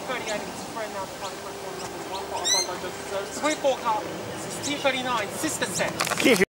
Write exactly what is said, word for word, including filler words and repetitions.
thirty-eight, it's friend now, twenty-one, number one, three four car, sixteen thirty-nine, sister set.